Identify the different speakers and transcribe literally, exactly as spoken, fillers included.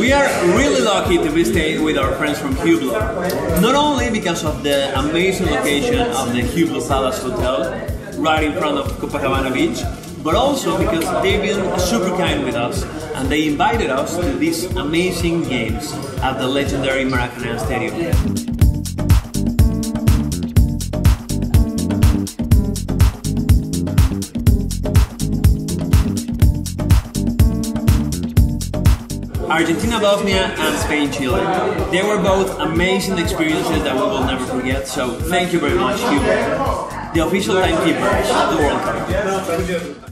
Speaker 1: We are really lucky to be staying with our friends from Hublot. Not only because of the amazing location of the Hublot Palace Hotel, right in front of Copacabana Beach, but also because they've been super kind with us and they invited us to these amazing games at the legendary Maracanã Stadium. Argentina, Bosnia and Spain, Chile. They were both amazing experiences that we will never forget, so thank you very much, Hublot, the official timekeepers of the World Cup.